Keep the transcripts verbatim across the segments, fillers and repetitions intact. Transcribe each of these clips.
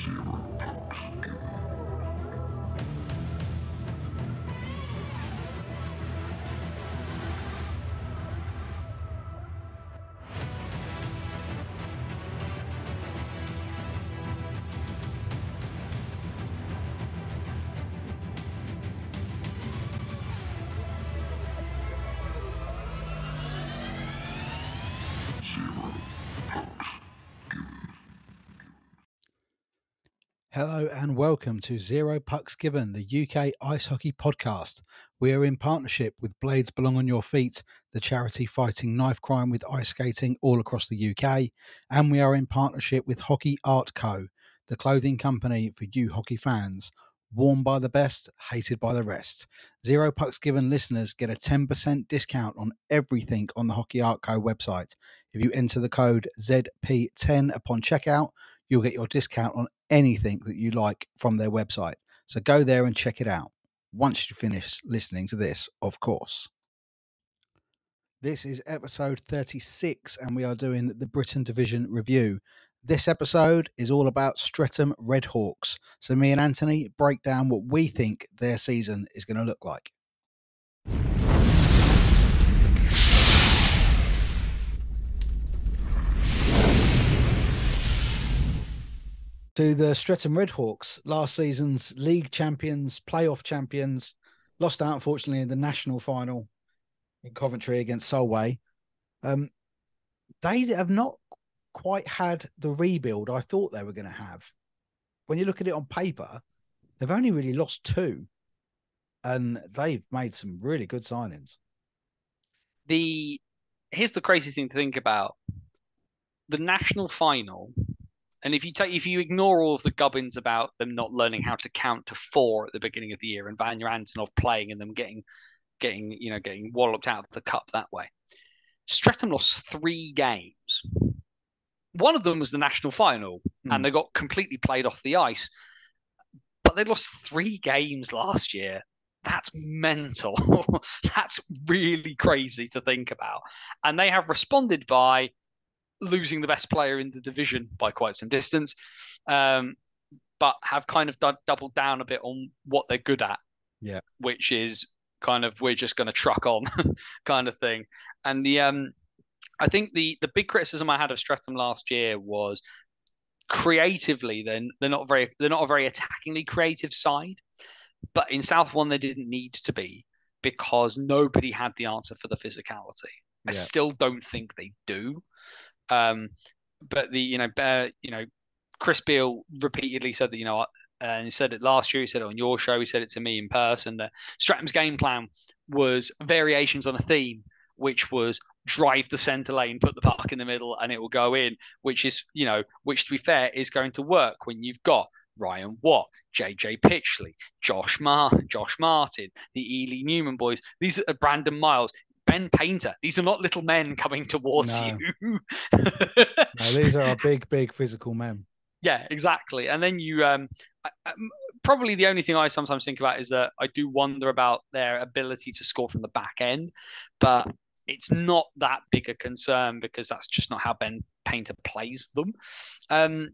Hello and welcome to Zero Pucks Given, the U K Ice Hockey Podcast. We are in partnership with Blades Belong on Your Feet, the charity fighting knife crime with ice skating all across the U K. And we are in partnership with Hockey Art Co, the clothing company for you hockey fans. Worn by the best, hated by the rest. Zero Pucks Given listeners get a ten percent discount on everything on the Hockey Art Co website. If you enter the code Z P ten upon checkout, you'll get your discount on anything that you like from their website. So go there and check it out. Once you finish listening to this, of course. This is episode thirty-six, and we are doing the Britton Division review. This episode is all about STREATHAM REDHAWKS. So me and Anthony break down what we think their season is going to look like. To the STREATHAM REDHAWKS, last season's league champions, playoff champions, lost out unfortunately in the national final in Coventry against Solway. Um, they have not quite had the rebuild I thought they were going to have. When you look at it on paper, they've only really lost two, and they've made some really good signings. The here's the crazy thing to think about: the national final. And if you take, if you ignore all of the gubbins about them not learning how to count to four at the beginning of the year, and Vanya Antonov playing and them getting, getting, you know, getting walloped out of the cup that way, Streatham lost three games. One of them was the national final, mm. and they got completely played off the ice. But they lost three games last year. That's mental. That's really crazy to think about. And they have responded by losing the best player in the division by quite some distance, um, but have kind of d- doubled down a bit on what they're good at, yeah, which is kind of we're just going to truck on kind of thing. And the um, I think the the big criticism I had of Streatham last year was creatively, then they're not very they're not a very attackingly creative side, but in South One they didn't need to be because nobody had the answer for the physicality. Yeah. I still don't think they do. Um, but the you know uh, you know Chris Beale repeatedly said that you know uh, and he said it last year. He said it on your show. He said it to me in person that Stratham's game plan was variations on a theme, which was drive the centre lane, put the puck in the middle, and it will go in. Which is you know which to be fair is going to work when you've got Ryan Watt, J J Pitchley, Josh Mar- Josh Martin, the Ely Newman boys. These are Brandon Miles. Ben Painter. These are not little men coming towards no. you. No, these are big, big physical men. Yeah, exactly. And then you, um, I, I, probably the only thing I sometimes think about is that I do wonder about their ability to score from the back end, but it's not that big a concern because that's just not how Ben Painter plays them. Um,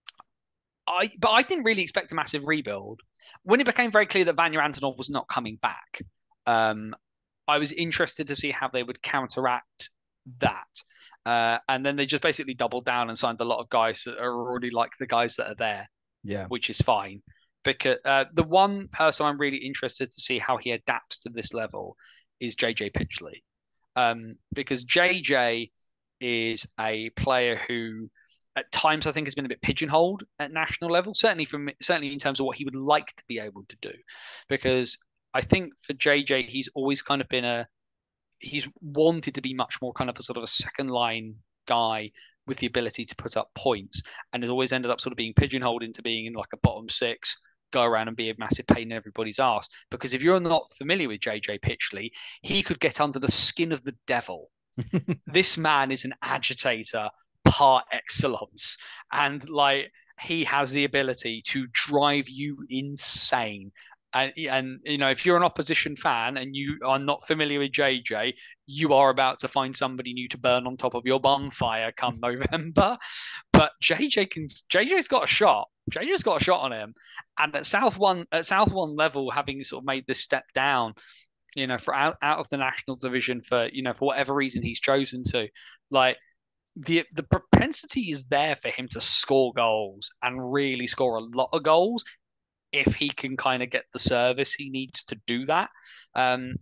I, but I didn't really expect a massive rebuild. When it became very clear that Vanya Antonov was not coming back, um, I was interested to see how they would counteract that. Uh, and then they just basically doubled down and signed a lot of guys that are already like the guys that are there, yeah, which is fine. Because uh, the one person I'm really interested to see how he adapts to this level is J J Pitchley. Um, because J J is a player who at times I think has been a bit pigeonholed at national level, certainly from certainly in terms of what he would like to be able to do. Because I think for J J, he's always kind of been a, he's wanted to be much more kind of a sort of a second line guy with the ability to put up points, and has always ended up sort of being pigeonholed into being in like a bottom six, go around and be a massive pain in everybody's ass. Because if you're not familiar with J J Pitchley, he could get under the skin of the devil. This man is an agitator par excellence, and like he has the ability to drive you insane. And, and, you know, if you're an opposition fan and you are not familiar with J J, you are about to find somebody new to burn on top of your bonfire come November. But J J can, J J's got a shot. J J's got a shot on him. And at South One, at South One level, having sort of made this step down, you know, for out, out of the national division for, you know, for whatever reason he's chosen to, like the the propensity is there for him to score goals and really score a lot of goals if he can kind of get the service he needs to do that. Um,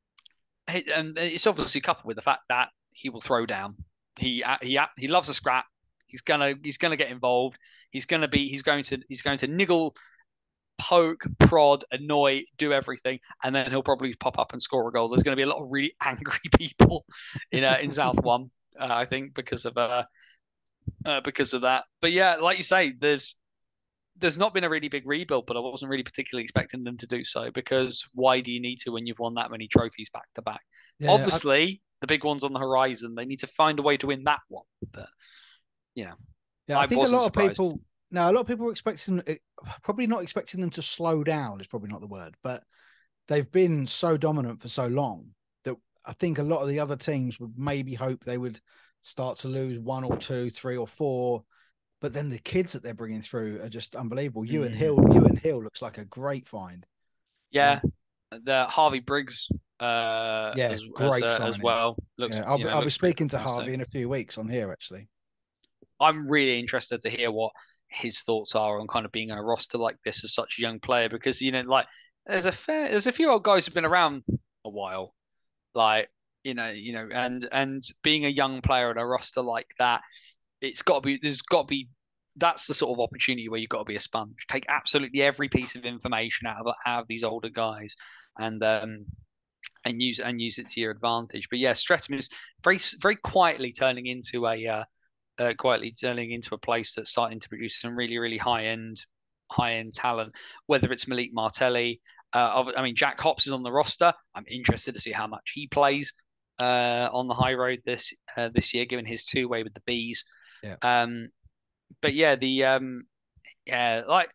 and it's obviously coupled with the fact that he will throw down. He he he loves a scrap. He's gonna he's gonna get involved. He's gonna be he's going to he's going to niggle, poke, prod, annoy, do everything, and then he'll probably pop up and score a goal. There's going to be a lot of really angry people in uh, in South One, uh, I think, because of uh, uh because of that. But yeah, like you say, there's there's not been a really big rebuild, but I wasn't really particularly expecting them to do so because why do you need to when you've won that many trophies back to back? Yeah, I, Obviously, the big one's on the horizon. They need to find a way to win that one. But you know, yeah, I I think a wasn't lot of surprised. people. No, a lot of people were expecting, probably not expecting them to slow down. Is probably not the word, but they've been so dominant for so long that I think a lot of the other teams would maybe hope they would start to lose one or two, three or four. But then the kids that they're bringing through are just unbelievable. Ewan Mm. Hill, Ewan Hill looks like a great find. Yeah, Um, the Harvey Briggs uh, yeah, as as great uh, as signing. well looks Yeah, I'll you be, know I'll be looks pretty speaking to fantastic. Harvey in a few weeks on here actually. I'm really interested to hear what his thoughts are on kind of being on a roster like this as such a young player because you know like there's a fair there's a few old guys who've been around a while like you know you know and and being a young player on a roster like that it's got to be there's got to be that's the sort of opportunity where you've got to be a sponge take absolutely every piece of information out of out of these older guys and um and use and use it to your advantage but yeah Streatham is very very quietly turning into a uh, uh, quietly turning into a place that's starting to produce some really, really high end, high end talent. Whether it's Malik Martelli, uh, I mean Jack Hops is on the roster. I'm interested to see how much he plays uh, on the high road this uh, this year, given his two way with the bees. Yeah, Um, but yeah, the um, yeah, like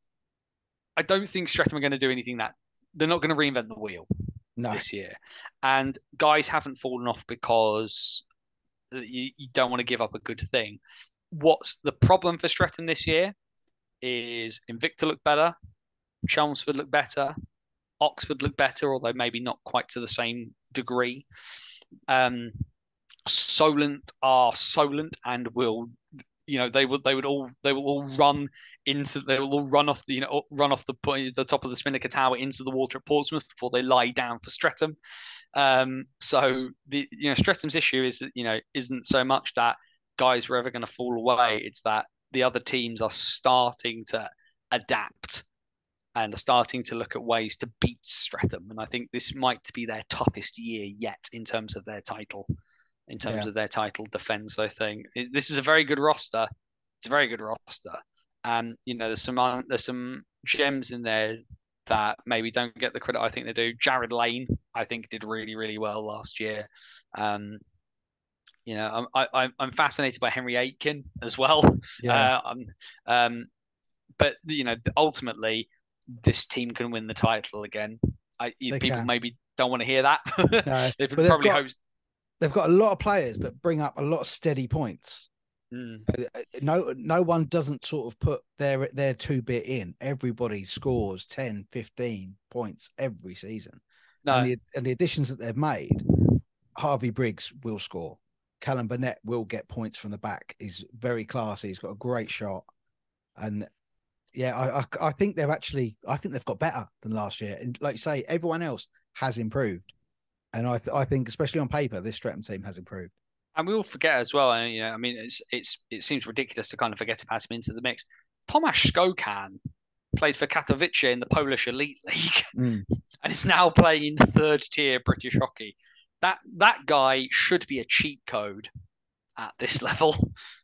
I don't think Streatham are going to do anything that they're not going to reinvent the wheel no, this year, and guys haven't fallen off because you, you don't want to give up a good thing. What's the problem for Streatham this year is Invicta look better, Chelmsford look better, Oxford look better, although maybe not quite to the same degree. Um, Solent are Solent and will, you know, they would they would all they will all run into they will all run off the you know run off the the top of the Spinnaker Tower into the water at Portsmouth before they lie down for Streatham. Um, so the you know Stretham's issue is that you know isn't so much that guys were ever going to fall away. It's that the other teams are starting to adapt and are starting to look at ways to beat Streatham. And I think this might be their toughest year yet in terms of their title, in terms yeah, of their title defense. I think this is a very good roster. It's a very good roster, and you know there's some there's some gems in there that maybe don't get the credit I think they do. Jared Lane, I think, did really, really well last year. Um, you know, I'm I, I'm fascinated by Henry Aitken as well. yeah, Uh, um, um, but you know, ultimately, this team can win the title again. I they people can. maybe don't want to hear that. No, They but they've probably got hope. they've got a lot of players that bring up a lot of steady points. Mm, Uh, No, no one doesn't sort of put their their two bit in. Everybody scores ten, fifteen points every season, and no, the and the additions that they've made, Harvey Briggs will score. Callum Burnett will get points from the back. He's very classy. He's got a great shot, and yeah, I, I I think they've actually I think they've got better than last year. And like you say, everyone else has improved, and I th- I think especially on paper, this Streatham team has improved. and we all forget as well. And you know, I mean, it's it's it seems ridiculous to kind of forget about him into the mix. Tomasz Skokan played for Katowice in the Polish Elite League Mm. and is now playing in third tier British hockey. That that guy should be a cheat code at this level.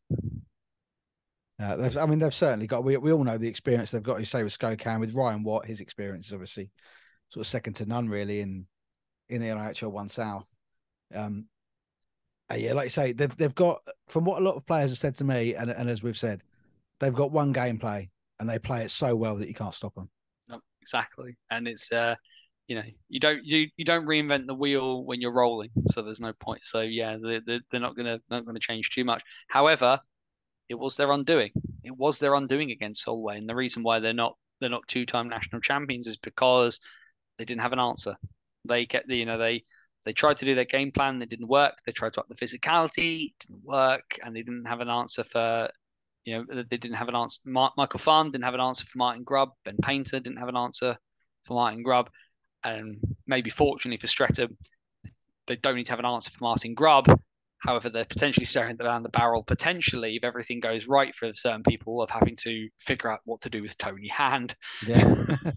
Uh, I mean, they've certainly got. We we all know the experience they've got. You say with Skokan, with Ryan Watt, his experience is obviously sort of second to none, really, in in the N H L One South. Um, uh, yeah, like you say, they've they've got from what a lot of players have said to me, and and as we've said, they've got one gameplay, and they play it so well that you can't stop them. No, exactly, and it's uh, you know, you don't you you don't reinvent the wheel when you're rolling, so there's no point. So yeah, they're they're, they're not gonna not gonna change too much. However, it was their undoing. it was their undoing against Solway, and the reason why they're not they're not two-time national champions is because they didn't have an answer. They kept, you know, they they tried to do their game plan, it didn't work. They tried to up the physicality, it didn't work, and they didn't have an answer for, you know, they didn't have an answer. Michael Farn didn't have an answer for Martin Grubb. Ben Painter didn't have an answer for Martin Grubb, and maybe fortunately for Streatham, they don't need to have an answer for Martin Grubb. However, they're potentially staring down the barrel, potentially, if everything goes right for certain people, of having to figure out what to do with Tony Hand. Yeah.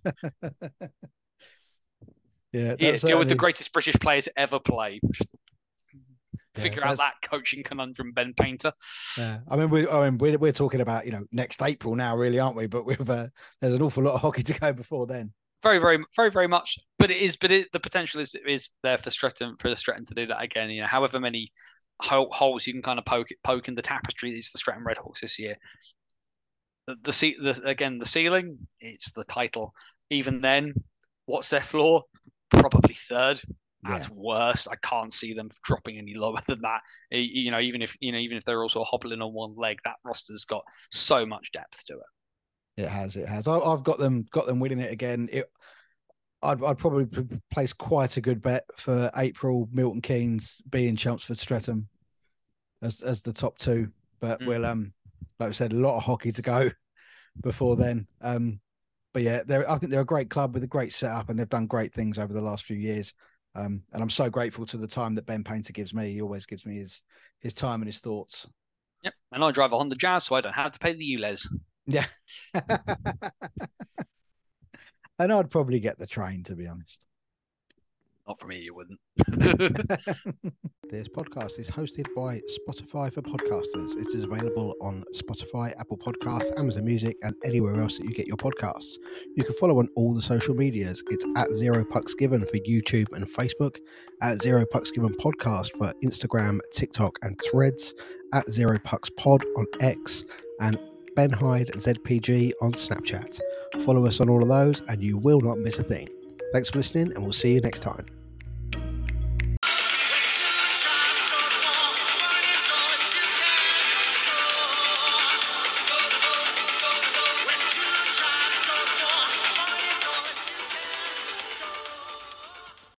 yeah, yeah, deal with the greatest British players ever play. Figure yeah, out that coaching conundrum, Ben Painter. Yeah, I mean, we, I mean, we're we're talking about, you know, next April now, really, aren't we? But we've uh, there's an awful lot of hockey to go before then. Very, very, very, very much. But it is, but it, the potential is is there for Streatham for Streatham to do that again. You know, however many holes you can kind of poke poke in the tapestry is the Streatham Redhawks this year. The, the the again the ceiling, it's the title. Even then, what's their floor? Probably third. At yeah. worst, I can't see them dropping any lower than that. You know, even if you know, even if they're also hobbling on one leg, that roster's got so much depth to it. It has, it has. I, I've got them, got them winning it again. It, I'd, I'd probably place quite a good bet for April. Milton Keynes being Chelmsford Streatham as as the top two, but mm. we'll um, like we said, a lot of hockey to go before then. Um, but yeah, they're I think they're a great club with a great setup, and they've done great things over the last few years. Um, and I'm so grateful to the time that Ben Painter gives me. He always gives me his his time and his thoughts. Yep, and I drive a Honda Jazz, so I don't have to pay the U L E Z. Yeah. And I'd probably get the train, to be honest. Not for me, you wouldn't. This podcast is hosted by Spotify for Podcasters. It is available on Spotify, Apple Podcasts, Amazon Music, and anywhere else that you get your podcasts. You can follow on all the social medias. It's at Zero Pucks Given for YouTube and Facebook, at Zero Pucks Given Podcast for Instagram, TikTok, and Threads, at Zero Pucks Pod on X, and Ben Hyde Z P G on Snapchat. Follow us on all of those, and you will not miss a thing. Thanks for listening, and we'll see you next time.